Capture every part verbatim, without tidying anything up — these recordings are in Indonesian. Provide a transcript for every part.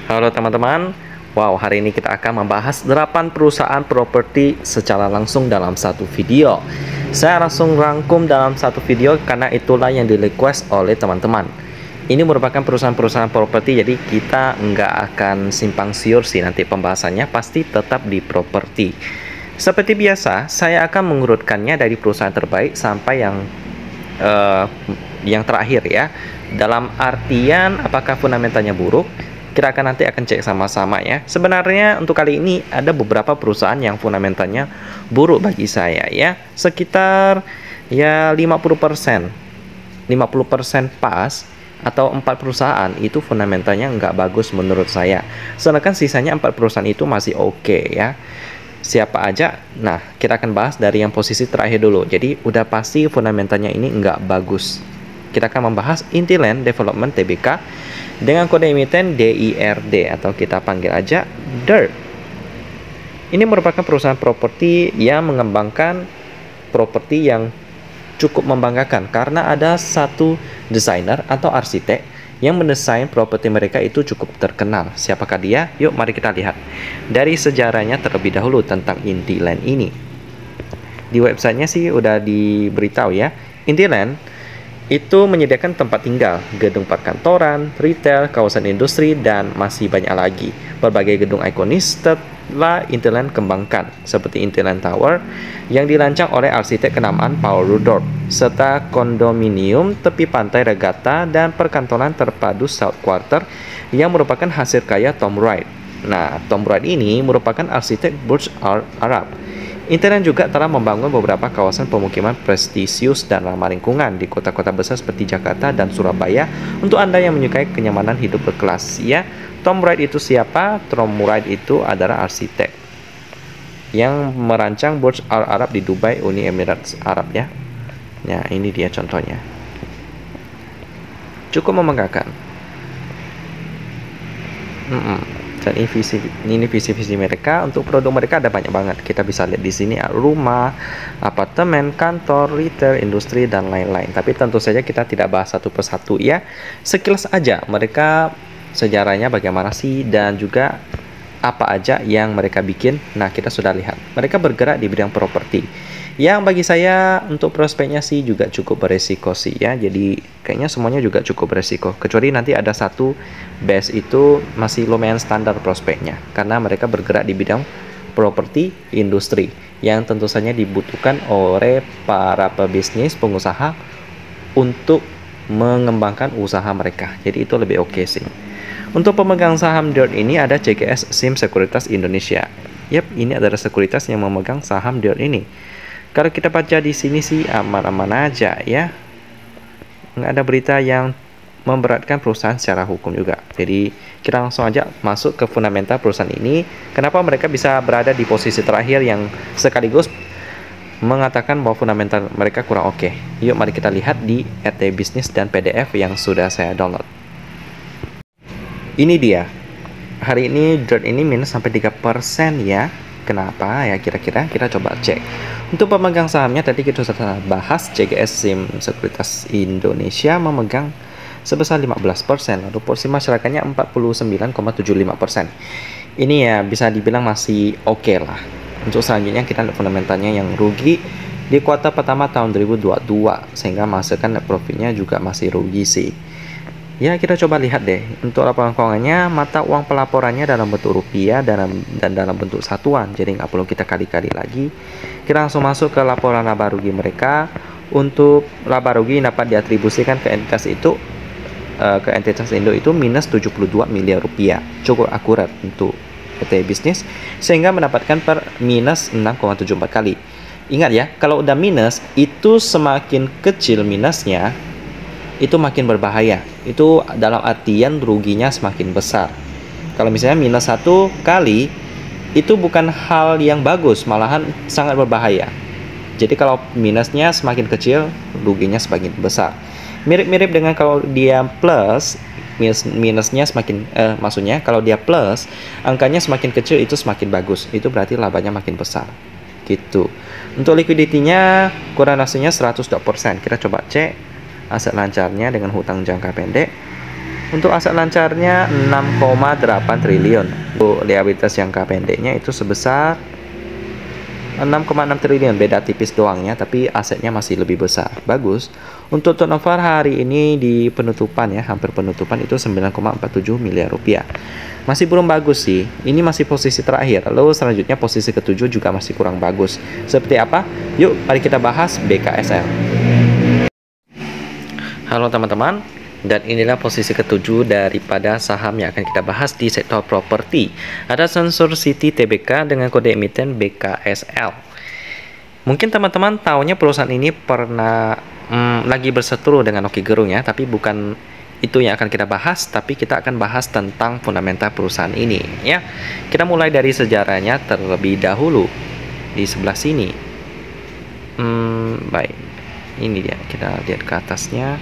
Halo teman-teman, wow, hari ini kita akan membahas delapan perusahaan properti secara langsung dalam satu video. Saya langsung rangkum dalam satu video karena itulah yang di request oleh teman-teman. Ini merupakan perusahaan-perusahaan properti, jadi kita nggak akan simpang siur sih nanti pembahasannya, pasti tetap di properti. Seperti biasa, saya akan mengurutkannya dari perusahaan terbaik sampai yang uh, yang terakhir ya. Dalam artian apakah fundamentalnya buruk? Kita akan nanti akan cek sama-sama ya. Sebenarnya untuk kali ini ada beberapa perusahaan yang fundamentalnya buruk bagi saya ya. Sekitar ya lima puluh persen. lima puluh persen pas atau empat perusahaan itu fundamentalnya nggak bagus menurut saya. Sedangkan sisanya empat perusahaan itu masih oke okay, ya. Siapa aja? Nah, kita akan bahas dari yang posisi terakhir dulu. Jadi udah pasti fundamentalnya ini nggak bagus. Kita akan membahas Intiland Development T B K dengan kode emiten D I R D atau kita panggil aja D I R. Ini merupakan perusahaan properti yang mengembangkan properti yang cukup membanggakan karena ada satu desainer atau arsitek yang mendesain properti mereka itu cukup terkenal. Siapakah dia? Yuk mari kita lihat dari sejarahnya terlebih dahulu tentang Intiland ini. Di websitenya sih udah diberitahu ya. Intiland itu menyediakan tempat tinggal, gedung perkantoran, retail, kawasan industri, dan masih banyak lagi. Berbagai gedung ikonis telah Intiland kembangkan, seperti Intiland Tower yang dirancang oleh arsitek kenamaan Paul Rudolph, serta kondominium tepi pantai Regatta dan perkantoran terpadu South Quarter yang merupakan hasil karya Tom Wright. Nah, Tom Wright ini merupakan arsitek Burj Al Arab. Intiland juga telah membangun beberapa kawasan pemukiman prestisius dan ramah lingkungan di kota-kota besar seperti Jakarta dan Surabaya untuk Anda yang menyukai kenyamanan hidup berkelas. Ya, Tom Wright itu siapa? Tom Wright itu adalah arsitek yang merancang Burj Al Arab di Dubai, Uni Emirat Arab ya. Nah, ini dia contohnya. Cukup membanggakan. Mm -mm. Dan ini visi ini visi-visi mereka. Untuk produk mereka ada banyak banget. Kita bisa lihat di sini rumah, apartemen, kantor, retail, industri dan lain-lain. Tapi tentu saja kita tidak bahas satu persatu ya. Sekilas aja mereka sejarahnya bagaimana sih dan juga apa aja yang mereka bikin. Nah, kita sudah lihat. Mereka bergerak di bidang properti. Yang bagi saya untuk prospeknya sih juga cukup beresiko sih ya. Jadi kayaknya semuanya juga cukup beresiko. Kecuali nanti ada satu base itu masih lumayan standar prospeknya. Karena mereka bergerak di bidang properti industri yang tentu saja dibutuhkan oleh para pebisnis, pengusaha untuk mengembangkan usaha mereka. Jadi itu lebih oke okay sih. Untuk pemegang saham D I R ini ada C G S SIM Sekuritas Indonesia. Yap, ini adalah sekuritas yang memegang saham D I R ini. Kalau kita baca di sini sih aman-aman aja ya. Nggak ada berita yang memberatkan perusahaan secara hukum juga. Jadi kita langsung aja masuk ke fundamental perusahaan ini. Kenapa mereka bisa berada di posisi terakhir yang sekaligus mengatakan bahwa fundamental mereka kurang oke. Okay. Yuk mari kita lihat di R T Business dan P D F yang sudah saya download. Ini dia. Hari ini D I R ini minus sampai tiga persen ya. Kenapa ya kira-kira? Kita coba cek. Untuk pemegang sahamnya tadi kita sudah bahas, C G S SIM Sekuritas Indonesia memegang sebesar lima belas persen, lalu porsi masyarakatnya empat puluh sembilan koma tujuh lima persen. Ini ya bisa dibilang masih oke okay lah. Untuk selanjutnya kita lihat fundamentalnya yang rugi di kuartal pertama tahun dua ribu dua puluh dua, sehingga menghasilkan net profitnya juga masih rugi sih. Ya, kita coba lihat deh. Untuk laporan keuangannya, mata uang pelaporannya dalam bentuk rupiah dan, dan dalam bentuk satuan. Jadi nggak perlu kita kali-kali lagi. Kita langsung masuk ke laporan laba rugi mereka. Untuk laba rugi dapat diatribusikan ke entitas itu, uh, ke entitas Indo itu minus tujuh puluh dua miliar rupiah. Cukup akurat untuk R T Bisnis, sehingga mendapatkan per minus enam koma tujuh empat kali. Ingat ya, kalau udah minus, itu semakin kecil minusnya, itu makin berbahaya. Itu dalam artian ruginya semakin besar. Kalau misalnya minus satu kali, itu bukan hal yang bagus, malahan sangat berbahaya. Jadi kalau minusnya semakin kecil, ruginya semakin besar. Mirip-mirip dengan kalau dia plus, minus minusnya semakin eh, maksudnya kalau dia plus, angkanya semakin kecil itu semakin bagus. Itu berarti labanya makin besar. Gitu. Untuk liquidity-nya kurang lebihnya seratus dua persen. Kita coba cek aset lancarnya dengan hutang jangka pendek. Untuk aset lancarnya enam koma delapan triliun. Untuk liabilitas jangka pendeknya itu sebesar enam koma enam triliun, beda tipis doang ya, tapi asetnya masih lebih besar. Bagus. Untuk turnover hari ini di penutupan ya, hampir penutupan itu sembilan koma empat tujuh miliar rupiah. Masih belum bagus sih. Ini masih posisi terakhir. Lalu selanjutnya posisi ketujuh juga masih kurang bagus. Seperti apa? Yuk, mari kita bahas B K S L. Halo teman-teman, dan inilah posisi ketujuh daripada saham yang akan kita bahas di sektor properti. Ada Sensor City T B K dengan kode emiten B K S L. Mungkin teman-teman tahunya perusahaan ini pernah hmm, lagi berseteru dengan Rocky Gerung ya, tapi bukan itu yang akan kita bahas, tapi kita akan bahas tentang fundamental perusahaan ini ya. Kita mulai dari sejarahnya terlebih dahulu di sebelah sini. Hmm, baik, ini dia, kita lihat ke atasnya.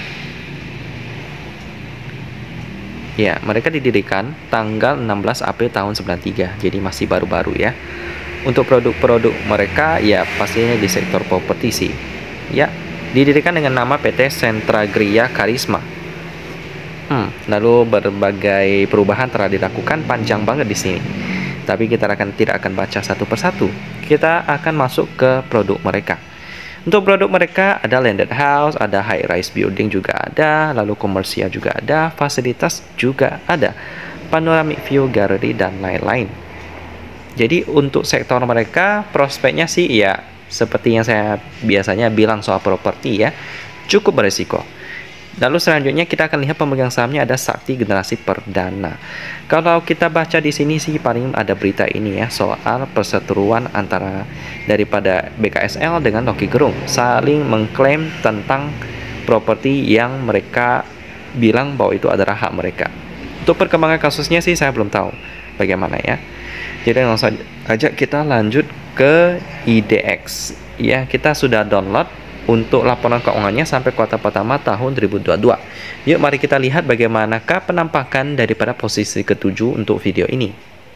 Ya, mereka didirikan tanggal enam belas April tahun sembilan tiga, jadi masih baru-baru ya. Untuk produk-produk mereka ya pastinya di sektor properti sih. Ya, didirikan dengan nama P T Sentragria Karisma. Hmm, lalu berbagai perubahan telah dilakukan, panjang banget di sini. Tapi kita akan tidak akan baca satu persatu. Kita akan masuk ke produk mereka. Untuk produk mereka ada landed house, ada high rise building juga ada, lalu komersial juga ada, fasilitas juga ada, panoramic view gallery dan lain-lain. Jadi untuk sektor mereka prospeknya sih ya seperti yang saya biasanya bilang soal properti ya, cukup beresiko. Lalu selanjutnya kita akan lihat pemegang sahamnya ada Sakti Generasi Perdana. Kalau kita baca di sini sih paling ada berita ini ya soal perseteruan antara daripada B K S L dengan Rocky Gerung, saling mengklaim tentang properti yang mereka bilang bahwa itu adalah hak mereka. Untuk perkembangan kasusnya sih saya belum tahu bagaimana ya. Jadi langsung aja kita lanjut ke I D X ya, kita sudah download untuk laporan keuangannya sampai kuartal pertama tahun dua ribu dua puluh dua. Yuk mari kita lihat bagaimanakah penampakan daripada posisi ketujuh untuk video ini.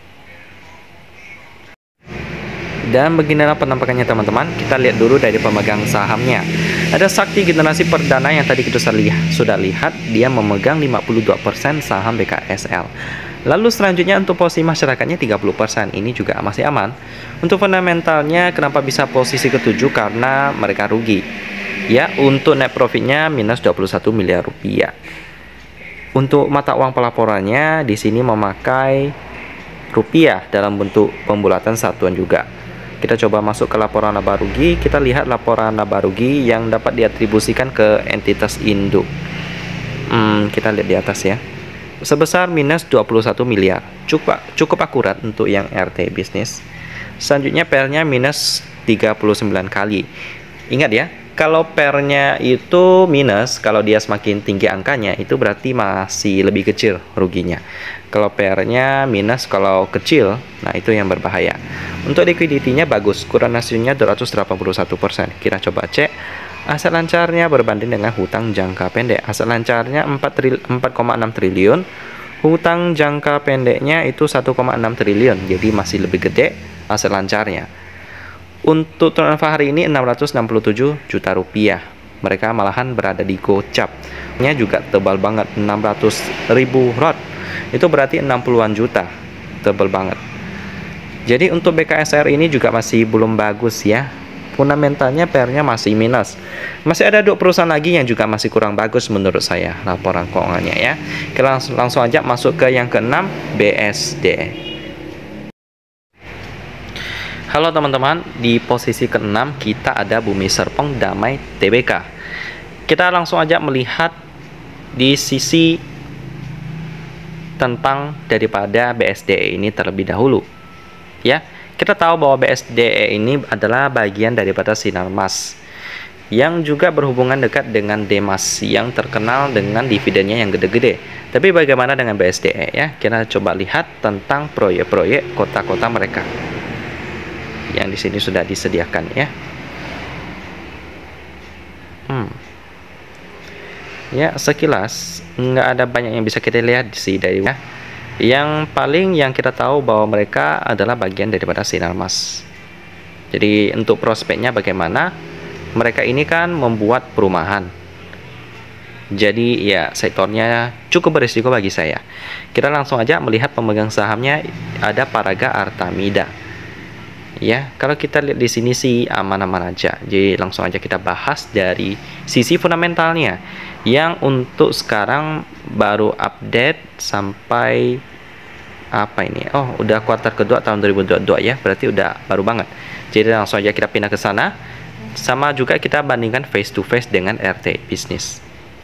Dan beginilah penampakannya teman-teman. Kita lihat dulu dari pemegang sahamnya. Ada Sakti Generasi Perdana yang tadi kita sudah lihat, dia memegang lima puluh dua persen saham B K S L. Lalu selanjutnya untuk posisi masyarakatnya tiga puluh persen, ini juga masih aman. Untuk fundamentalnya kenapa bisa posisi ketujuh, karena mereka rugi. Ya, untuk net profitnya minus dua puluh satu miliar rupiah. Untuk mata uang pelaporannya di sini memakai rupiah dalam bentuk pembulatan satuan juga. Kita coba masuk ke laporan laba rugi, kita lihat laporan laba rugi yang dapat diatribusikan ke entitas induk. Hmm, kita lihat di atas ya. Sebesar minus dua puluh satu miliar, cukup cukup akurat untuk yang R T bisnis. Selanjutnya P R-nya minus tiga puluh sembilan kali. Ingat ya, kalau P R-nya itu minus, kalau dia semakin tinggi angkanya itu berarti masih lebih kecil ruginya. Kalau P R-nya minus, kalau kecil, nah itu yang berbahaya. Untuk liquidity-nya bagus, kurang rasionya dua ratus delapan puluh satu persen. Kita coba cek. Aset lancarnya berbanding dengan hutang jangka pendek. Aset lancarnya empat koma enam triliun, hutang jangka pendeknya itu satu koma enam triliun, jadi masih lebih gede aset lancarnya. Untuk turnover hari ini enam ratus enam puluh tujuh juta rupiah. Mereka malahan berada di gocap. Nya juga tebal banget, enam ratus ribu rot. Itu berarti enam puluhan juta. Tebal banget. Jadi untuk B K S R ini juga masih belum bagus ya. Fundamentalnya P R-nya masih minus. Masih ada dua perusahaan lagi yang juga masih kurang bagus menurut saya laporan keuangannya ya. Kita langsung, langsung aja masuk ke yang keenam, B S D. Halo teman-teman, di posisi keenam kita ada Bumi Serpong Damai T B K. Kita langsung aja melihat di sisi tentang daripada B S D E ini terlebih dahulu. Ya. Kita tahu bahwa B S D E ini adalah bagian daripada Sinarmas yang juga berhubungan dekat dengan Demas yang terkenal dengan dividennya yang gede-gede. Tapi bagaimana dengan B S D E ya? Kita coba lihat tentang proyek-proyek kota-kota mereka yang di sini sudah disediakan ya. Hmm. Ya sekilas nggak ada banyak yang bisa kita lihat sih dari ya. Yang paling yang kita tahu bahwa mereka adalah bagian daripada Sinarmas. Jadi untuk prospeknya bagaimana? Mereka ini kan membuat perumahan Jadi ya sektornya cukup berisiko bagi saya. Kita langsung aja melihat pemegang sahamnya, ada Paraga Artamida. Ya, kalau kita lihat di sini sih aman-aman aja. Jadi langsung aja kita bahas dari sisi fundamentalnya. Yang untuk sekarang baru update sampai apa ini? Oh, udah kuartal kedua tahun dua ribu dua puluh dua ya. Berarti udah baru banget. Jadi langsung aja kita pindah ke sana. Sama juga kita bandingkan face to face dengan R T Bisnis.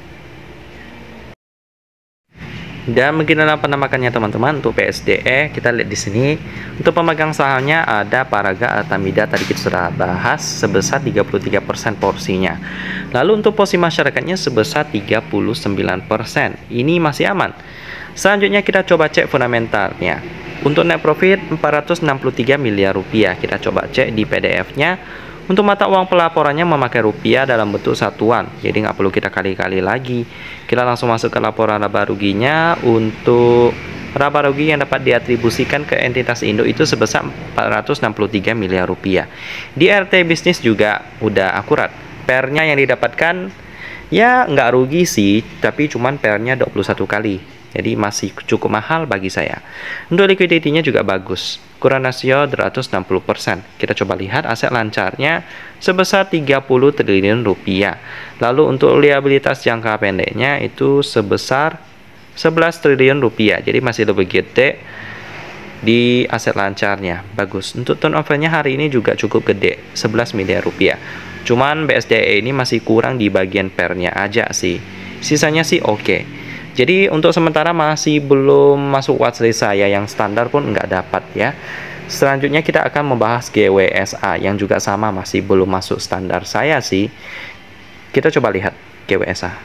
Dan beginilah penampakannya teman-teman untuk P S D E. Kita lihat di sini untuk pemegang sahamnya ada Paraga Artamida, tadi kita sudah bahas, sebesar tiga puluh tiga persen porsinya. Lalu untuk porsi masyarakatnya sebesar tiga puluh sembilan persen. Ini masih aman. Selanjutnya kita coba cek fundamentalnya. Untuk net profit empat ratus enam puluh tiga miliar rupiah. Kita coba cek di P D F-nya. Untuk mata uang pelaporannya memakai rupiah dalam bentuk satuan, jadi nggak perlu kita kali-kali lagi. Kita langsung masuk ke laporan laba ruginya. Untuk laba rugi yang dapat diatribusikan ke entitas induk itu sebesar empat ratus enam puluh tiga miliar rupiah. Di R T Bisnis juga udah akurat. P R-nya yang didapatkan ya nggak rugi sih, tapi cuman P R-nya dua puluh satu kali. Jadi masih cukup mahal bagi saya. Untuk liquidity-nya juga bagus. Kurang rasio dua ratus enam puluh persen. Kita coba lihat aset lancarnya sebesar tiga puluh triliun rupiah. Lalu untuk liabilitas jangka pendeknya itu sebesar sebelas triliun rupiah. Jadi masih lebih gede di aset lancarnya. Bagus. Untuk turnover-nya hari ini juga cukup gede, sebelas miliar rupiah. Cuman B S D E ini masih kurang di bagian P R-nya aja sih. Sisanya sih oke. Okay. Jadi untuk sementara masih belum masuk watchlist saya, yang standar pun nggak dapat ya. Selanjutnya kita akan membahas G W S A yang juga sama, masih belum masuk standar saya sih. Kita coba lihat G W S A.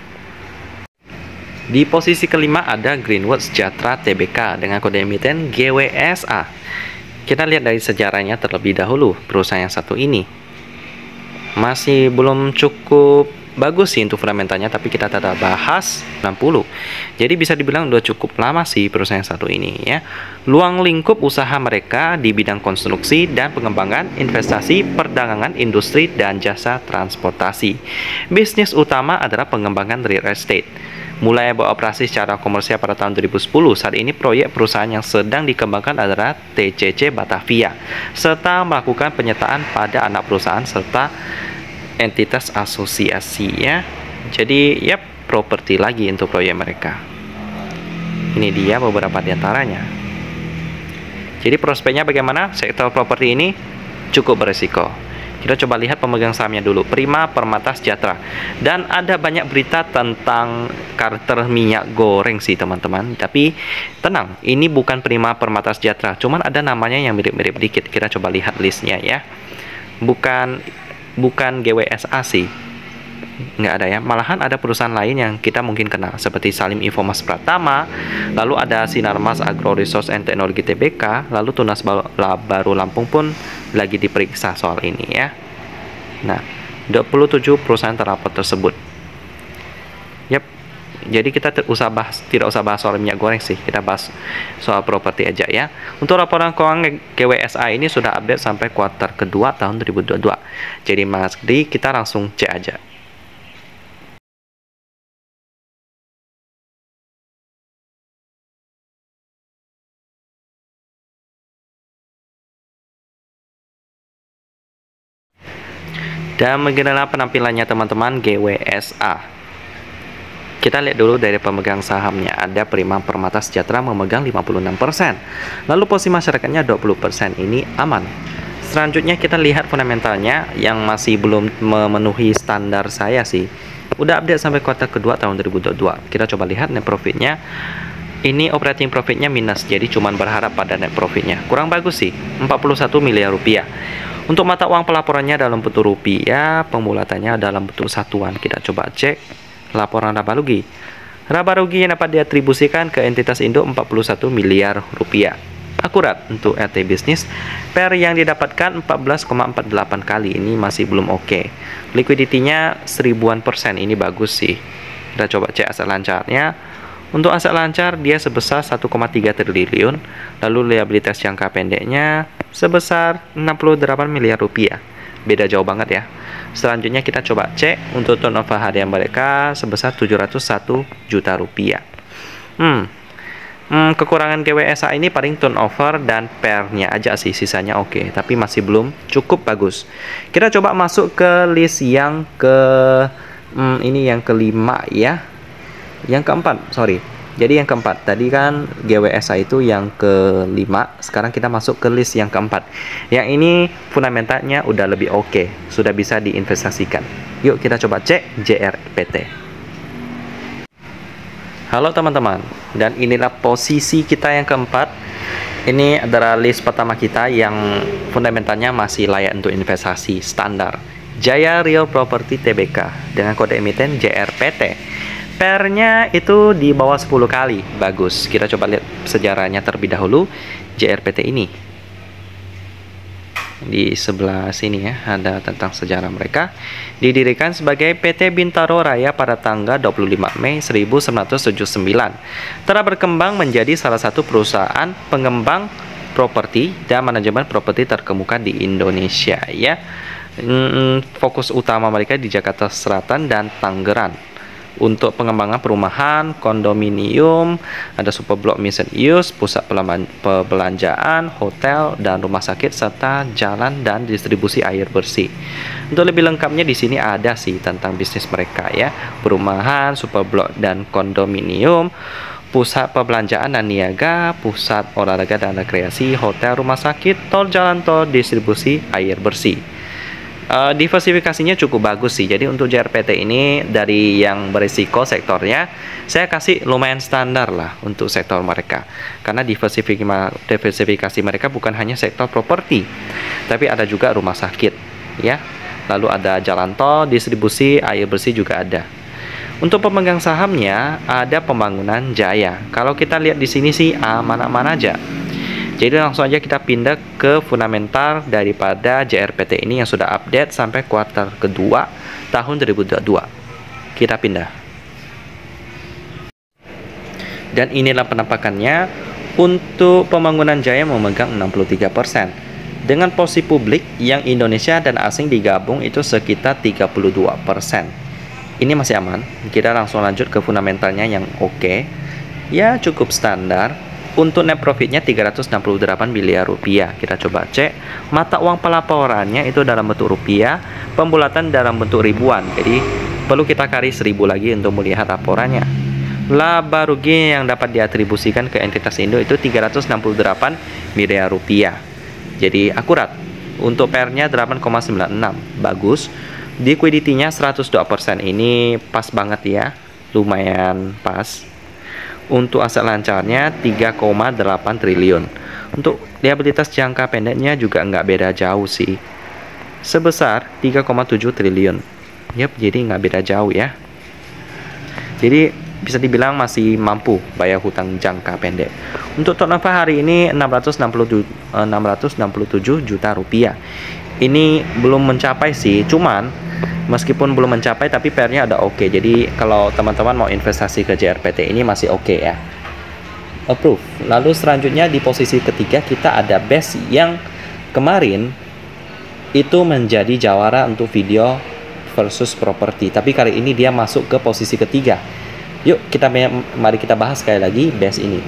Di posisi kelima ada Greenwood Sejahtera T B K dengan kode emiten G W S A. Kita lihat dari sejarahnya terlebih dahulu. Perusahaan yang satu ini masih belum cukup bagus sih untuk fundamentalnya, tapi kita tidak bahas enam puluh. Jadi bisa dibilang udah cukup lama sih perusahaan yang satu ini ya. Luang lingkup usaha mereka di bidang konstruksi dan pengembangan, investasi, perdagangan, industri, dan jasa transportasi. Bisnis utama adalah pengembangan real estate. Mulai beroperasi secara komersial pada tahun dua ribu sepuluh. Saat ini proyek perusahaan yang sedang dikembangkan adalah T C C Batavia, serta melakukan penyertaan pada anak perusahaan serta entitas asosiasi ya. Jadi ya properti lagi untuk proyek mereka. Ini dia beberapa diantaranya. Jadi prospeknya bagaimana? Sektor properti ini cukup berisiko. Kita coba lihat pemegang sahamnya dulu. Prima Permata Sejahtera. Dan ada banyak berita tentang karakter minyak goreng sih teman-teman. Tapi tenang, ini bukan Prima Permata Sejahtera. Cuman ada namanya yang mirip-mirip dikit. Kita coba lihat listnya ya. Bukan bukan G W S A sih, nggak ada ya. Malahan ada perusahaan lain yang kita mungkin kenal seperti Salim Infomas Pratama, lalu ada Sinarmas Agro Resource and Technology T B K, lalu Tunas Baru Lampung pun lagi diperiksa soal ini ya. Nah, dua puluh tujuh perusahaan terlapor tersebut. Yap. Jadi kita tidak usah bahas, tidak usah bahas soal minyak goreng sih, kita bahas soal properti aja ya. Untuk laporan keuangan G W S A ini sudah update sampai kuartal kedua tahun dua ribu dua puluh dua. Jadi mas, di kita langsung cek aja. Dan beginilah penampilannya teman-teman G W S A. Kita lihat dulu dari pemegang sahamnya. Ada Prima Permata Sejahtera memegang lima puluh enam persen. Lalu posisi masyarakatnya dua puluh persen. Ini aman. Selanjutnya kita lihat fundamentalnya yang masih belum memenuhi standar saya sih. Udah update sampai kuartal kedua tahun dua ribu dua puluh dua. Kita coba lihat net profitnya. Ini operating profitnya minus. Jadi cuman berharap pada net profitnya. Kurang bagus sih. empat puluh satu miliar rupiah. Untuk mata uang pelaporannya dalam bentuk rupiah, pembulatannya dalam bentuk satuan. Kita coba cek laporan laba rugi. Laba rugi yang dapat diatribusikan ke entitas induk empat puluh satu miliar rupiah. Akurat untuk R T Bisnis. P R yang didapatkan empat belas koma empat delapan kali. Ini masih belum oke. Okay. Liquidity-nya seribuan persen. Ini bagus sih. Kita coba cek aset lancarnya. Untuk aset lancar dia sebesar satu koma tiga triliun. Lalu liabilitas jangka pendeknya sebesar enam puluh delapan miliar rupiah. beda jauh banget ya. Selanjutnya kita coba cek untuk turnover harian mereka sebesar tujuh ratus satu juta rupiah. Hmm, hmm kekurangan G W S A ini paling turnover dan P E R-nya aja sih, sisanya oke, okay, tapi masih belum cukup bagus. Kita coba masuk ke list yang ke hmm, ini yang kelima ya, yang keempat, sorry. Jadi yang keempat, tadi kan G W S A itu yang kelima, sekarang kita masuk ke list yang keempat. Yang ini fundamentalnya udah lebih oke, okay, sudah bisa diinvestasikan. Yuk kita coba cek J R P T. Halo teman-teman, dan inilah posisi kita yang keempat. Ini adalah list pertama kita yang fundamentalnya masih layak untuk investasi, standar. Jaya Real Property T B K dengan kode emiten J R P T. P E R-nya itu di bawah sepuluh kali, bagus. Kita coba lihat sejarahnya terlebih dahulu. J R P T ini di sebelah sini ya, ada tentang sejarah mereka. Didirikan sebagai P T Bintaro Raya pada tanggal dua puluh lima Mei seribu sembilan ratus tujuh puluh sembilan. Telah berkembang menjadi salah satu perusahaan pengembang properti dan manajemen properti terkemuka di Indonesia ya. Hmm, fokus utama mereka di Jakarta Selatan dan Tangerang. Untuk pengembangan perumahan, kondominium, ada super block mixed use, pusat perbelanjaan, hotel, dan rumah sakit, serta jalan dan distribusi air bersih. Untuk lebih lengkapnya di sini ada sih tentang bisnis mereka ya, perumahan, super block dan kondominium, pusat perbelanjaan dan niaga, pusat olahraga dan rekreasi, hotel, rumah sakit, tol, jalan tol, distribusi air bersih. Uh, diversifikasinya cukup bagus sih. Jadi untuk J R P T ini dari yang berisiko sektornya, saya kasih lumayan standar lah untuk sektor mereka. Karena diversifikasi, diversifikasi mereka bukan hanya sektor properti, tapi ada juga rumah sakit, ya. Lalu ada jalan tol, distribusi air bersih juga ada. Untuk pemegang sahamnya ada Pembangunan Jaya. Kalau kita lihat di sini sih aman-aman aja. Jadi langsung aja kita pindah ke fundamental daripada J R P T ini yang sudah update sampai kuartal kedua tahun dua ribu dua puluh dua. Kita pindah. Dan inilah penampakannya. Untuk Pembangunan Jaya memegang enam puluh tiga persen. Dengan posisi publik yang Indonesia dan asing digabung itu sekitar tiga puluh dua persen. Ini masih aman. Kita langsung lanjut ke fundamentalnya yang oke. Okay. Ya cukup standar. Untuk net profitnya tiga ratus enam puluh delapan miliar rupiah. Kita coba cek mata uang pelaporannya itu dalam bentuk rupiah, pembulatan dalam bentuk ribuan. Jadi perlu kita kali seribu lagi untuk melihat laporannya. Laba rugi yang dapat diatribusikan ke entitas Indo itu tiga ratus enam puluh delapan miliar rupiah. Jadi akurat. Untuk P E R-nya delapan koma sembilan enam, bagus. Liquidity-nya seratus dua persen, ini pas banget ya, lumayan pas. Untuk aset lancarnya tiga koma delapan triliun. Untuk liabilitas jangka pendeknya juga nggak beda jauh sih, sebesar tiga koma tujuh triliun. Yap, jadi nggak beda jauh ya. Jadi bisa dibilang masih mampu bayar hutang jangka pendek. Untuk turnover hari ini enam ratus enam puluh tujuh juta rupiah. Ini belum mencapai sih, cuman meskipun belum mencapai tapi P E R-nya ada oke. Okay. Jadi kalau teman-teman mau investasi ke J R P T ini masih oke okay ya. Approve. Lalu selanjutnya di posisi ketiga kita ada B E S yang kemarin itu menjadi jawara untuk video versus properti. Tapi kali ini dia masuk ke posisi ketiga. Yuk kita mari kita bahas sekali lagi B E S ini.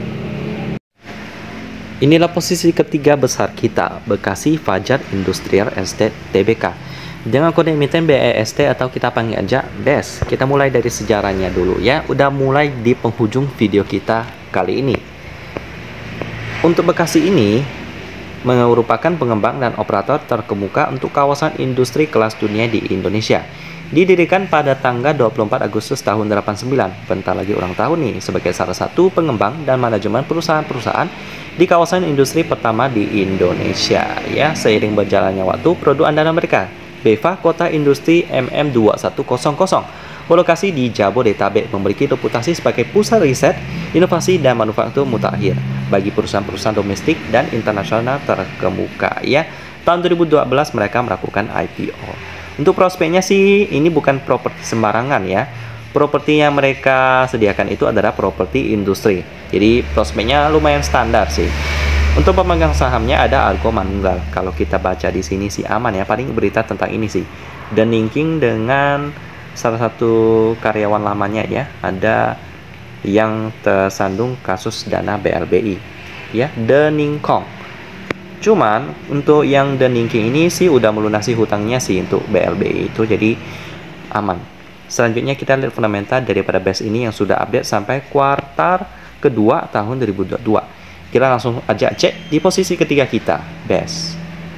Inilah posisi ketiga besar kita, Bekasi Fajar Industrial Estate T B K. Dengan kode emiten B E S T atau kita panggil aja B E S. Kita mulai dari sejarahnya dulu ya. Udah mulai di penghujung video kita kali ini. Untuk Bekasi ini merupakan pengembang dan operator terkemuka untuk kawasan industri kelas dunia di Indonesia. Didirikan pada tanggal dua puluh empat Agustus tahun delapan puluh sembilan, bentar lagi ulang tahun nih, sebagai salah satu pengembang dan manajemen perusahaan-perusahaan di kawasan industri pertama di Indonesia. Ya, seiring berjalannya waktu, produk andalan mereka Beva Kota Industri M M dua satu nol nol berlokasi di Jabodetabek, memiliki reputasi sebagai pusat riset, inovasi dan manufaktur mutakhir bagi perusahaan-perusahaan domestik dan internasional terkemuka. Ya, tahun dua ribu dua belas mereka melakukan I P O. Untuk prospeknya sih ini bukan properti sembarangan ya. Properti yang mereka sediakan itu adalah properti industri. Jadi prospeknya lumayan standar sih. Untuk pemegang sahamnya ada Argo Manunggal. Kalau kita baca di sini sih aman ya. Paling berita tentang ini sih. The Ningking dengan salah satu karyawan lamanya ya. Ada yang tersandung kasus dana B L B I ya, The Ningkong. Cuman untuk yang The Ningking ini sih udah melunasi hutangnya sih untuk B L B I itu, jadi aman. Selanjutnya kita lihat fundamental daripada B E S ini yang sudah update sampai kuartal kedua tahun dua ribu dua puluh dua. Kita langsung aja cek di posisi ketiga kita, B E S.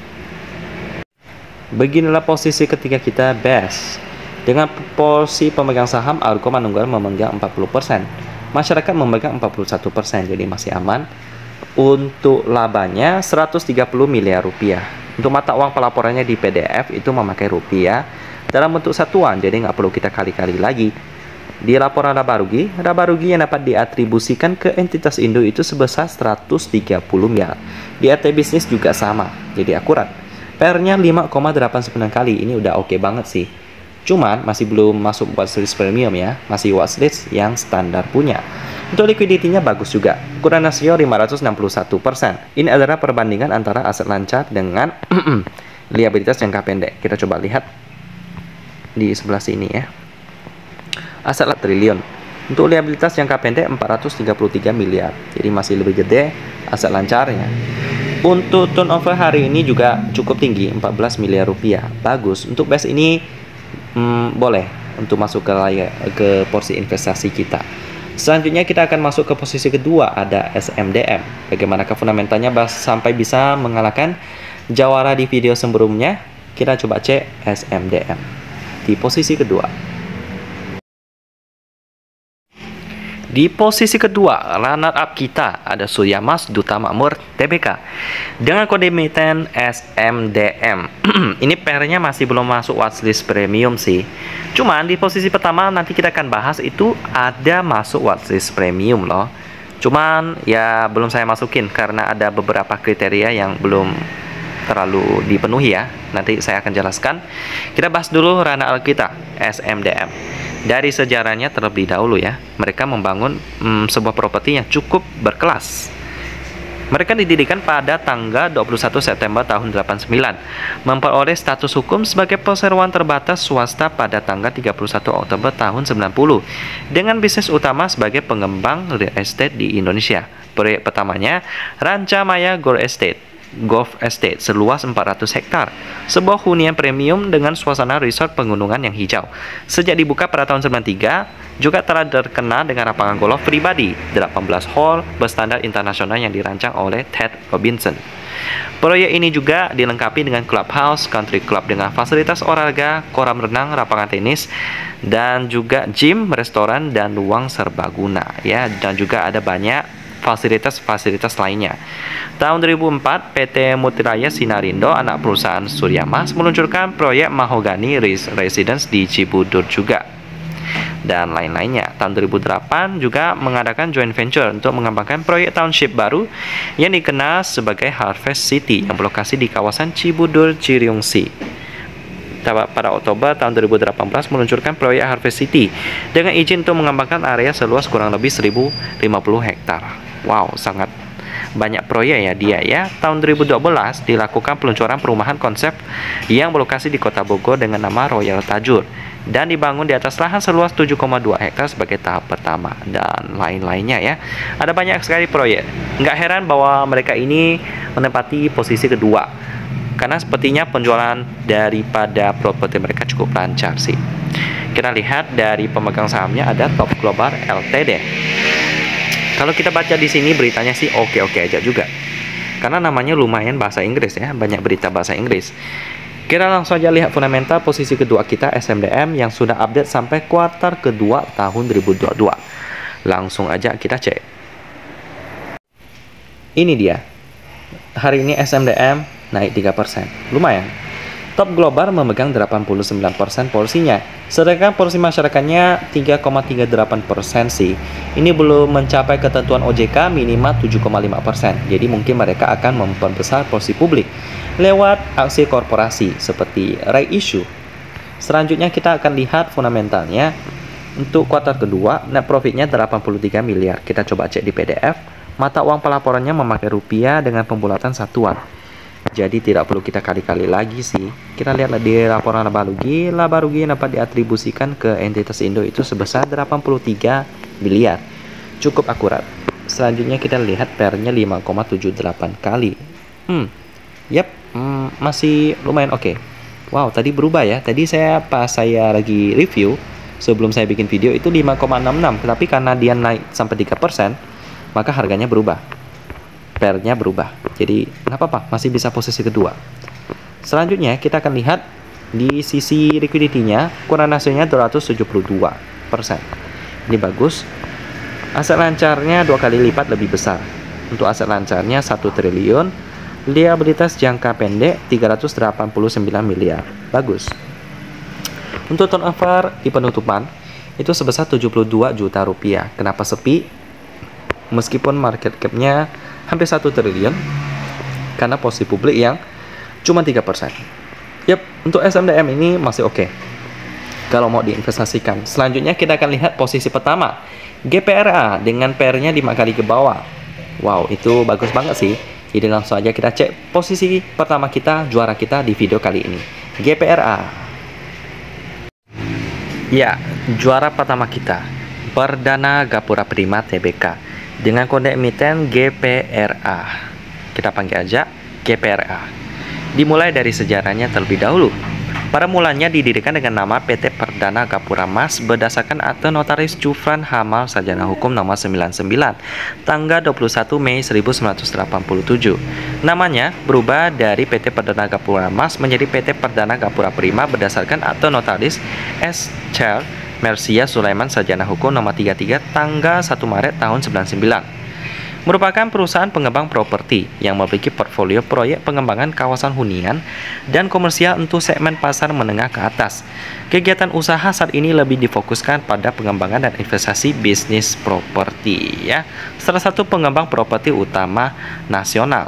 Beginilah posisi ketiga kita, B E S. Dengan porsi pemegang saham, Argo Manunggal memegang empat puluh persen. Masyarakat memegang empat puluh satu persen, jadi masih aman. Untuk labanya seratus tiga puluh miliar rupiah. Untuk mata uang pelaporannya di P D F itu memakai rupiah dalam bentuk satuan, jadi nggak perlu kita kali-kali lagi. Di laporan laba rugi, laba rugi yang dapat diatribusikan ke entitas induk itu sebesar seratus tiga puluh miliar. Di R T bisnis juga sama, jadi akurat. P R-nya lima koma delapan sembilan kali, ini udah oke banget sih. Cuman masih belum masuk watchlist premium ya, masih watchlist yang standar punya. Untuk liquidity-nya bagus juga, ukuran rasio lima ratus enam puluh satu persen. Ini adalah perbandingan antara aset lancar dengan liabilitas jangka pendek. Kita coba lihat di sebelah sini ya. Aset triliun. Untuk liabilitas jangka pendek empat ratus tiga puluh tiga miliar. Jadi masih lebih gede aset lancarnya. Untuk turnover hari ini juga cukup tinggi, empat belas miliar rupiah. Bagus. Untuk B E S ini hmm, boleh untuk masuk ke layak, ke porsi investasi kita. Selanjutnya kita akan masuk ke posisi kedua, ada S M D M. Bagaimanakah fundamentalnya sampai bisa mengalahkan jawara di video sebelumnya? Kita coba cek S M D M di posisi kedua. Di posisi kedua, runner up kita ada Surya Mas Duta Makmur T B K dengan kode emiten S M D M. Ini P R-nya masih belum masuk watchlist premium sih. Cuman di posisi pertama nanti kita akan bahas itu ada masuk watchlist premium loh. Cuman ya belum saya masukin karena ada beberapa kriteria yang belum terlalu dipenuhi ya. Nanti saya akan jelaskan. Kita bahas dulu runner up kita S M D M. Dari sejarahnya terlebih dahulu ya, mereka membangun hmm, sebuah properti yang cukup berkelas. Mereka didirikan pada tanggal dua puluh satu September tahun delapan puluh sembilan, memperoleh status hukum sebagai perseroan terbatas swasta pada tanggal tiga puluh satu Oktober tahun sembilan puluh, dengan bisnis utama sebagai pengembang real estate di Indonesia. Proyek pertamanya Ranca Maya Gold Estate. Golf Estate seluas empat ratus hektar, sebuah hunian premium dengan suasana resort pegunungan yang hijau. Sejak dibuka pada tahun sembilan puluh tiga, juga telah terkenal dengan lapangan golf pribadi, delapan belas hole berstandar internasional yang dirancang oleh Ted Robinson. Proyek ini juga dilengkapi dengan clubhouse, country club dengan fasilitas olahraga, kolam renang, lapangan tenis, dan juga gym, restoran, dan ruang serbaguna ya, dan juga ada banyak fasilitas-fasilitas lainnya. Tahun dua ribu empat, P T Mutiraya Sinarindo, anak perusahaan Surya Mas, meluncurkan proyek Mahogany Residence di Cibubur juga, dan lain-lainnya. Tahun dua ribu delapan juga mengadakan joint venture untuk mengembangkan proyek township baru yang dikenal sebagai Harvest City yang berlokasi di kawasan Cibubur, Ciriungsi. Pada Oktober tahun dua ribu delapan belas meluncurkan proyek Harvest City dengan izin untuk mengembangkan area seluas kurang lebih seribu lima puluh hektar. Wow, sangat banyak proyek ya dia ya. Tahun dua ribu dua belas dilakukan peluncuran perumahan konsep yang berlokasi di Kota Bogor dengan nama Royal Tajur dan dibangun di atas lahan seluas tujuh koma dua hektar sebagai tahap pertama, dan lain-lainnya ya. Ada banyak sekali proyek. Nggak heran bahwa mereka ini menempati posisi kedua, karena sepertinya penjualan daripada properti mereka cukup lancar sih. Kita lihat dari pemegang sahamnya ada Top Global L T D. Kalau kita baca di sini beritanya sih oke-oke aja juga, karena namanya lumayan bahasa Inggris ya, banyak berita bahasa Inggris. Kita langsung aja lihat fundamental posisi kedua kita S M D M yang sudah update sampai kuartal kedua tahun dua ribu dua puluh dua. Langsung aja kita cek. Ini dia. Hari ini S M D M naik tiga persen. Lumayan. Top Global memegang delapan puluh sembilan persen porsinya, sedangkan porsi masyarakatnya tiga koma tiga delapan persen sih. Ini belum mencapai ketentuan O J K minimal tujuh koma lima persen. Jadi mungkin mereka akan memperbesar porsi publik lewat aksi korporasi seperti right issue. Selanjutnya kita akan lihat fundamentalnya. Untuk kuartal kedua, net profitnya delapan puluh tiga miliar. Kita coba cek di P D F. Mata uang pelaporannya memakai rupiah dengan pembulatan satuan. Jadi tidak perlu kita kali-kali lagi sih. Kita lihat di laporan laba rugi. Laba rugi yang dapat diatribusikan ke entitas Indo itu sebesar delapan puluh tiga miliar. Cukup akurat. Selanjutnya kita lihat P E R-nya lima koma tujuh delapan kali. Hmm, yep, hmm, masih lumayan oke. Okay. Wow, tadi berubah ya. Tadi saya pas saya lagi review sebelum saya bikin video itu lima koma enam enam, tapi karena dia naik sampai tiga persen, maka harganya berubah. P E R-nya berubah. Jadi, nggak apa-apa, masih bisa posisi kedua. Selanjutnya, kita akan lihat di sisi liquidity-nya, kurang rasionya dua ratus tujuh puluh dua persen. Ini bagus. Aset lancarnya dua kali lipat lebih besar. Untuk aset lancarnya satu triliun, liabilitas jangka pendek tiga ratus delapan puluh sembilan miliar. Bagus. Untuk turnover di penutupan, itu sebesar tujuh puluh dua juta rupiah. Kenapa sepi? Meskipun market cap-nya hampir satu triliun, karena posisi publik yang cuma tiga persen. Yap, untuk S M D M ini masih oke okay kalau mau diinvestasikan. Selanjutnya kita akan lihat posisi pertama, G P R A dengan P E R-nya lima kali ke bawah. Wow, itu bagus banget sih. Jadi langsung aja kita cek posisi pertama kita, juara kita di video kali ini, G P R A. Ya, juara pertama kita, Perdana Gapura Prima Tbk dengan kode emiten G P R A. Kita panggil aja G P R A. Dimulai dari sejarahnya terlebih dahulu. Pada mulanya didirikan dengan nama P T Perdana Gapura Mas berdasarkan akte notaris Jufran Hamal Sarjana Hukum nomor sembilan puluh sembilan tanggal dua puluh satu Mei seribu sembilan ratus delapan puluh tujuh. Namanya berubah dari P T Perdana Gapura Mas menjadi P T Perdana Gapura Prima berdasarkan akte notaris S. Charles Mercia Sulaiman Sarjana Hukum nomor tiga puluh tiga tanggal satu Maret tahun sembilan puluh sembilan. Merupakan perusahaan pengembang properti yang memiliki portfolio proyek pengembangan kawasan hunian dan komersial untuk segmen pasar menengah ke atas. Kegiatan usaha saat ini lebih difokuskan pada pengembangan dan investasi bisnis properti ya. Salah satu pengembang properti utama nasional.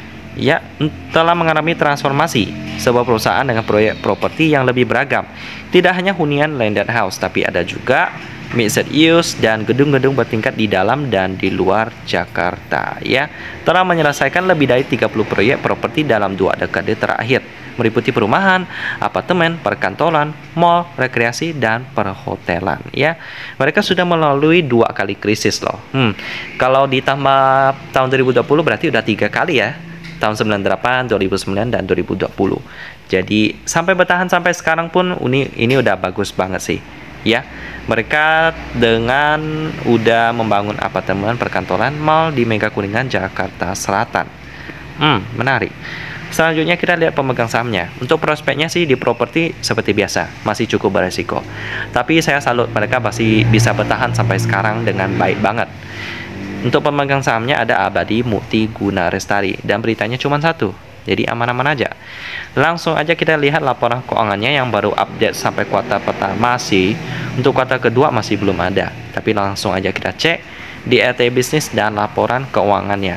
Ya, telah mengalami transformasi sebuah perusahaan dengan proyek properti yang lebih beragam. Tidak hanya hunian landed house, tapi ada juga mixed use dan gedung-gedung bertingkat di dalam dan di luar Jakarta ya. Telah menyelesaikan lebih dari tiga puluh proyek properti dalam dua dekade terakhir, meliputi perumahan, apartemen, perkantoran, mall, rekreasi dan perhotelan ya. Mereka sudah melalui dua kali krisis loh. Hmm, kalau ditambah tahun dua ribu dua puluh berarti udah tiga kali ya. Tahun sembilan puluh delapan, dua ribu sembilan dan dua ribu dua puluh. Jadi sampai bertahan sampai sekarang pun ini ini udah bagus banget sih. Ya, mereka dengan udah membangun apartemen, perkantoran, mall di Mega Kuningan, Jakarta Selatan. Hmm, menarik. Selanjutnya kita lihat pemegang sahamnya. Untuk prospeknya sih di properti seperti biasa, masih cukup beresiko. Tapi saya salut mereka masih bisa bertahan sampai sekarang dengan baik banget. Untuk pemegang sahamnya ada Abadi Mukti Guna Lestari dan beritanya cuma satu. Jadi aman-aman aja. Langsung aja kita lihat laporan keuangannya yang baru update sampai kuartal pertama sih. Untuk kuartal kedua masih belum ada. Tapi langsung aja kita cek di R T Bisnis dan laporan keuangannya.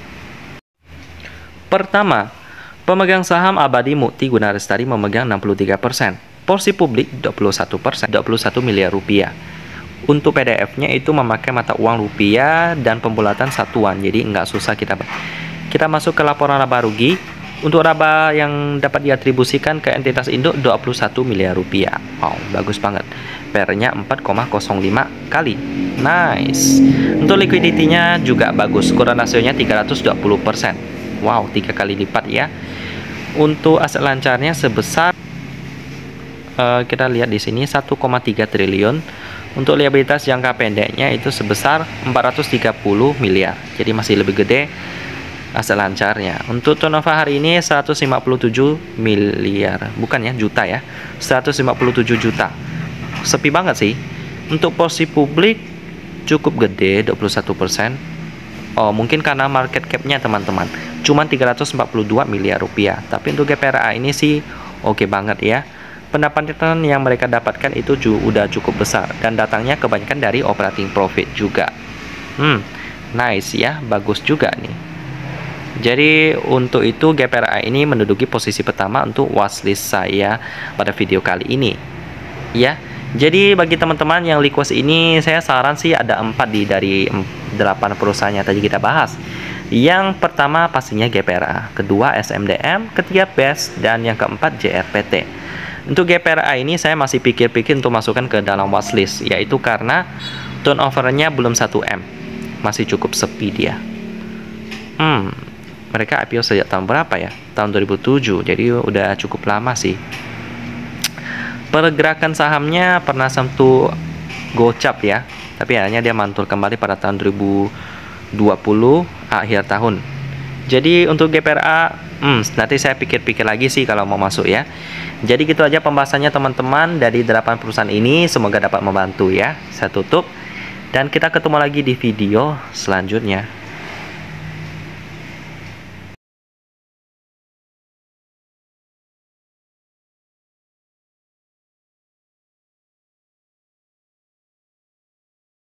Pertama, pemegang saham Abadi Mukti Guna Lestari memegang enam puluh tiga persen. Porsi publik dua puluh satu persen, dua puluh satu miliar rupiah. Untuk P D F-nya itu memakai mata uang rupiah dan pembulatan satuan. Jadi nggak susah kita. Kita masuk ke laporan laba rugi. Untuk laba yang dapat diatribusikan ke entitas induk dua puluh satu miliar rupiah. Wow, bagus banget. P E R-nya empat koma nol lima kali. Nice. Untuk liquidity-nya juga bagus. Kurang rasionya tiga ratus dua puluh persen. Wow, tiga kali lipat ya. Untuk aset lancarnya sebesar uh, kita lihat di sini satu koma tiga triliun. Untuk liabilitas jangka pendeknya itu sebesar empat ratus tiga puluh miliar. Jadi masih lebih gede aset lancarnya. Untuk turnover hari ini seratus lima puluh tujuh miliar, bukan ya, juta ya, seratus lima puluh tujuh juta. Sepi banget sih. Untuk porsi publik cukup gede, dua puluh satu persen. Oh, mungkin karena market cap-nya teman-teman cuma tiga ratus empat puluh dua miliar rupiah. Tapi untuk G P R A ini sih oke banget ya. Pendapatan yang mereka dapatkan itu juga udah cukup besar dan datangnya kebanyakan dari operating profit juga. Hmm, nice ya, bagus juga nih. Jadi untuk itu G P R A ini menduduki posisi pertama untuk watchlist saya pada video kali ini. Ya, Jadi bagi teman-teman yang request ini, saya saran sih ada empat di dari delapan perusahaan yang tadi kita bahas. Yang pertama pastinya G P R A, kedua S M D M, ketiga B E S, dan yang keempat J R P T. Untuk G P R A ini saya masih pikir-pikir untuk masukkan ke dalam watchlist, yaitu karena turnovernya belum satu M, masih cukup sepi dia. Hmm, mereka I P O sejak tahun berapa ya? Tahun dua ribu tujuh, jadi udah cukup lama sih. Pergerakan sahamnya pernah sentuh gocap ya, tapi akhirnya dia mantul kembali pada tahun dua ribu dua puluh akhir tahun. Jadi untuk G P R A, hmm, nanti saya pikir-pikir lagi sih kalau mau masuk ya. Jadi gitu aja pembahasannya teman-teman dari delapan perusahaan ini, semoga dapat membantu ya. Saya tutup dan kita ketemu lagi di video selanjutnya.